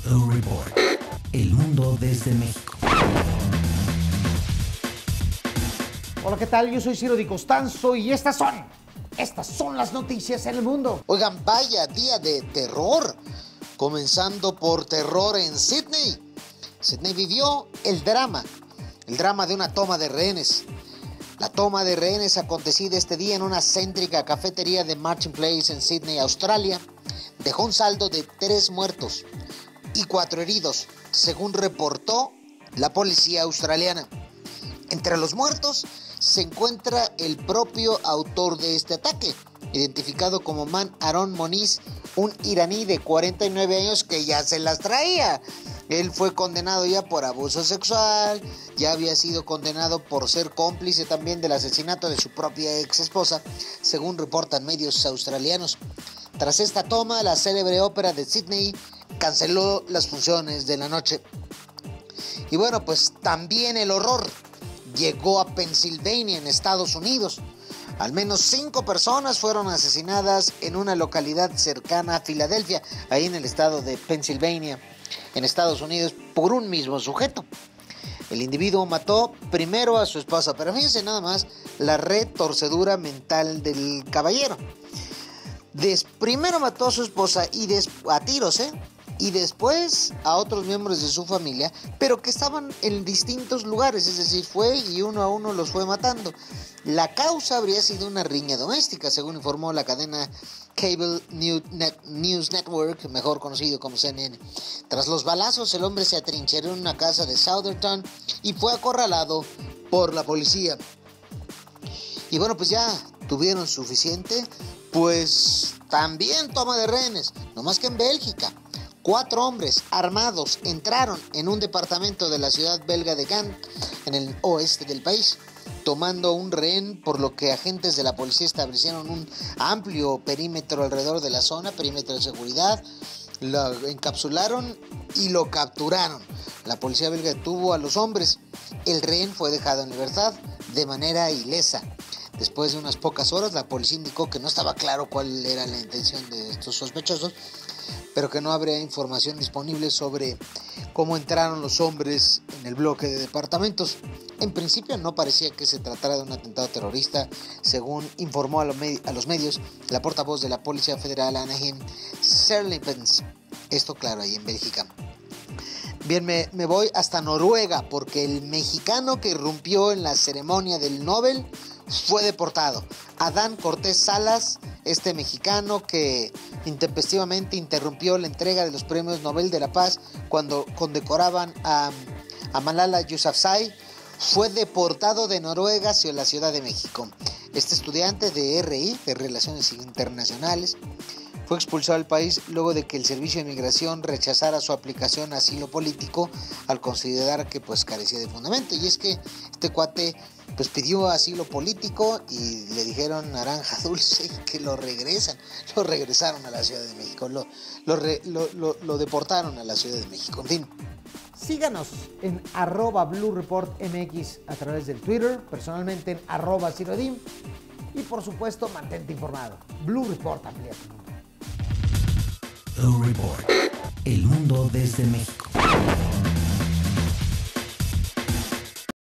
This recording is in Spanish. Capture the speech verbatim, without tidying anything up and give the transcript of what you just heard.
Blue Report. El mundo desde México. Hola, ¿qué tal? Yo soy Ciro Di Costanzo y estas son, estas son las noticias en el mundo. Oigan, vaya día de terror, comenzando por terror en Sydney. Sydney vivió el drama, el drama de una toma de rehenes. La toma de rehenes acontecida este día en una céntrica cafetería de Martin Place en Sydney, Australia, dejó un saldo de tres muertos y cuatro heridos, según reportó la policía australiana. Entre los muertos se encuentra el propio autor de este ataque, identificado como Man Aaron Moniz, un iraní de cuarenta y nueve años que ya se las traía. Él fue condenado ya por abuso sexual, ya había sido condenado por ser cómplice también del asesinato de su propia ex esposa, según reportan medios australianos. Tras esta toma, la célebre ópera de Sydney canceló las funciones de la noche. Y bueno, pues también el horror llegó a Pensilvania, en Estados Unidos. Al menos cinco personas fueron asesinadas en una localidad cercana a Filadelfia, ahí en el estado de Pensilvania, en Estados Unidos, por un mismo sujeto. El individuo mató primero a su esposa, pero fíjense nada más la retorcedura mental del caballero. Des, primero mató a su esposa y des, a tiros, ¿eh? y después a otros miembros de su familia, pero que estaban en distintos lugares, es decir, fue y uno a uno los fue matando. La causa habría sido una riña doméstica, según informó la cadena Cable News Network, mejor conocido como C N N. Tras los balazos, el hombre se atrincheró en una casa de Southerton y fue acorralado por la policía. Y bueno, pues ya tuvieron suficiente, pues también toma de rehenes, no más que en Bélgica. Cuatro hombres armados entraron en un departamento de la ciudad belga de Gand, en el oeste del país, tomando un rehén, por lo que agentes de la policía establecieron un amplio perímetro alrededor de la zona, perímetro de seguridad, lo encapsularon y lo capturaron. La policía belga detuvo a los hombres. El rehén fue dejado en libertad de manera ilesa. Después de unas pocas horas, la policía indicó que no estaba claro cuál era la intención de estos sospechosos, pero que no habría información disponible sobre cómo entraron los hombres en el bloque de departamentos. En principio no parecía que se tratara de un atentado terrorista, según informó a, lo med- a los medios la portavoz de la Policía Federal, Anaheim Serlipens. Esto, claro, ahí en Bélgica. Bien, me, me voy hasta Noruega, porque el mexicano que irrumpió en la ceremonia del Nobel fue deportado. Adán Cortés Salas, este mexicano que intempestivamente interrumpió la entrega de los premios Nobel de la Paz cuando condecoraban a, a Malala Yousafzai, fue deportado de Noruega hacia la Ciudad de México. Este estudiante de R I, de Relaciones Internacionales, fue expulsado del país luego de que el Servicio de Migración rechazara su aplicación a asilo político al considerar que pues carecía de fundamento. Y es que este cuate pues pidió asilo político y le dijeron naranja dulce y que lo regresan, lo regresaron a la Ciudad de México, lo, lo, re, lo, lo, lo deportaron a la Ciudad de México, en fin. Síganos en arroba Blue Report M X a través del Twitter, personalmente en arroba Cirodim, y por supuesto mantente informado. Blue Report amplía tu mundo. Blue Report. El mundo desde México.